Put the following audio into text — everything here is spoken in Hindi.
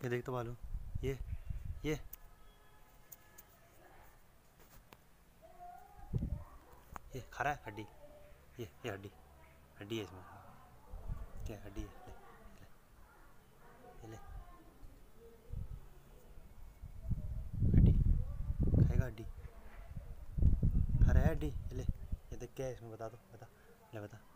ये देख तो भालू, ये ये ये खा रहा है हड्डी। ये हड्डी, हड्डी है इसमें। क्या हड्डी है? ले हड्डी खाएगा, हड्डी खा रहा है हड्डी। ले ये देख क्या है इसमें, बता दो, बता ले बता।